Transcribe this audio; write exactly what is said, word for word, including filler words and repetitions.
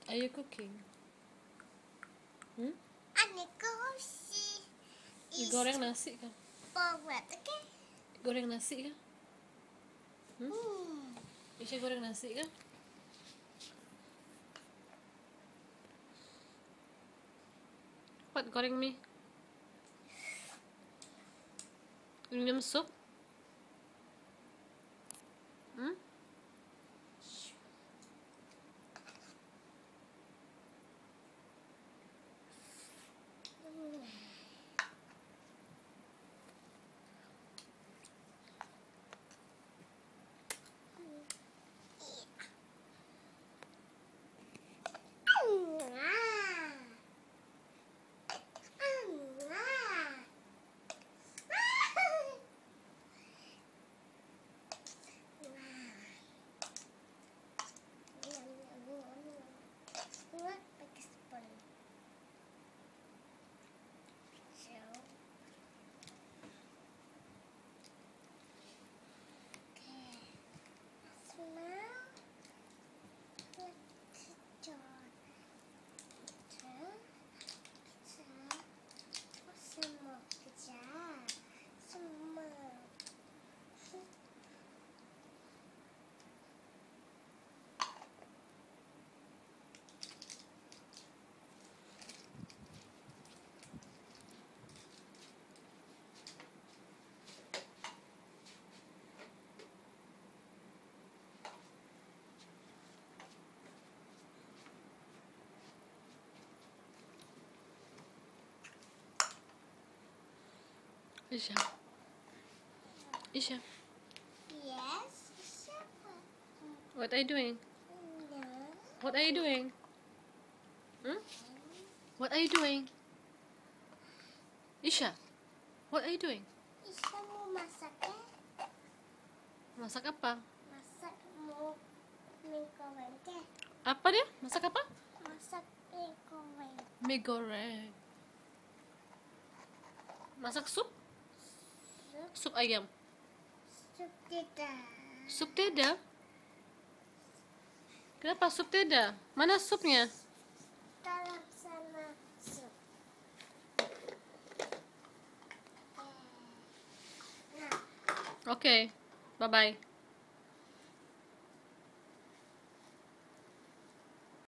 Are you cooking? Hmm? Ani kursi. Goreng nasi kan? Buat, oke? Goreng nasi kan? Hmm? Hmm. Isya goreng nasi kan? What, goreng mie? Minum sup? Hmm? Isya. Isya. Yes. What are you doing? No. What are you doing? Hmm? What are you doing? Isya. What are you doing? Isya mau masak ya? Masak apa? Masak mau mie goreng ya? Apa dia? Masak apa? Masak mie goreng. Mie goreng. Masak sup? Sup, Sup ayam. sup tidak. Sup tidak? Kenapa sup tidak? Mana supnya? Dalam sana sup. Nah. Oke, bye-bye.